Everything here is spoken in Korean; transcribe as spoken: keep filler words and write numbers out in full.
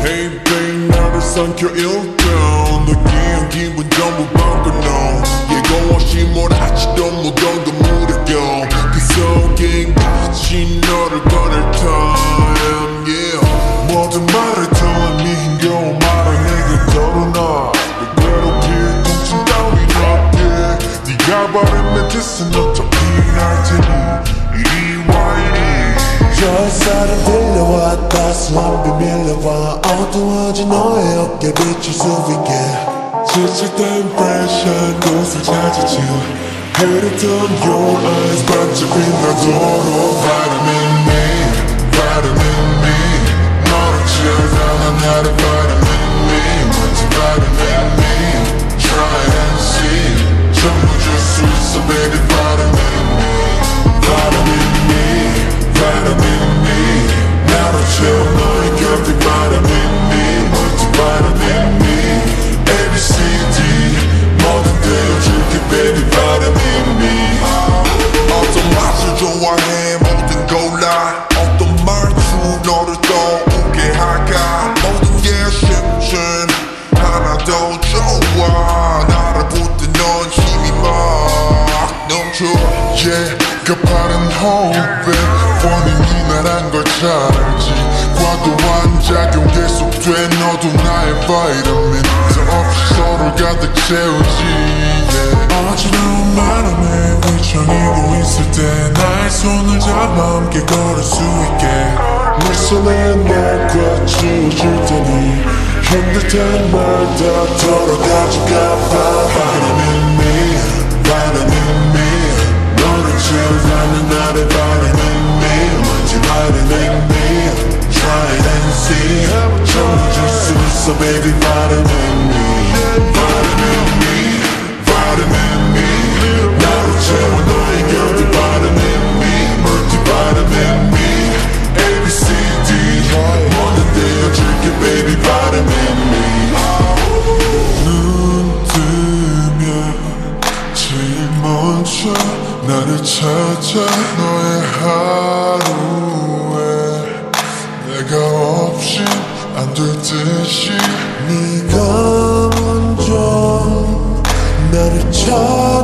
Hey babe 나를 삼켜 일단 느끼한 기분 전부 바꿔놓은 예고 없이 뭘 하지도 못한 그 무력감 그 속에 같이 너를 꺼낼 time yeah. 모든 말을 더 네 힘겨운 말을 내게 털어놔 내 괴롭힐 통증 따윈 없게 네가 바른 뜻은 어차피 알 테니 이리 와 이리 햇살은 들려와 따스한 비밀려와 어두워진 너의 어깨 비칠 수 있게 지칠 땐 fresh 한 곳을 찾았지 흐릿한 your eyes 반짝 빛나도록 Vitamin me, Vitamin me 너를 채워가는 나를 Vitamin me 먼지 Vitamin me Try and see 전부 줄 수 있어 baby Vitamin me Vitamin me, Vitamin me 나를 채워 너의 곁에 Vitamin me 먼지 Vitamin me A B C D 뭐든 되어줄게 baby Vitamin me 어떤 맛을 좋아해 뭐든 골라 어떤 말투 너를 떠오게 할까 모든 게 쉽진 하나도 좋아 나를 붙든 넌 힘이 막 넘쳐 yeah 가파른 호흡에 원인이 나란 걸 잘 알지 과도한 작용 계속돼 너도 나의 vitamin 더 없이 서로를 가득 채우지 yeah. 어지러운 바람에 휘청이고 있을 때 나의 손을 잡아 함께 걸을 수 있게 내 손에 너과 지워줄 테니 힘들 땐 말 다 털어가져가 Vitamin me, Vitamin me 너를 채워가는 나의 Vitamin me 먼지 Vitamin me Try and see 전부 줄 수 있어 baby Vitamin me Vitamin me, Vitamin me 나를 채워 너의 곁에 Vitamin me 멀티 Vitamin me A B C D 뭐든 되어줄게 baby Vitamin me 눈 뜨면 제일 먼저 나를 찾아 너의 하루에 내가 없인 안 될 듯이 네가 먼저 나를 찾아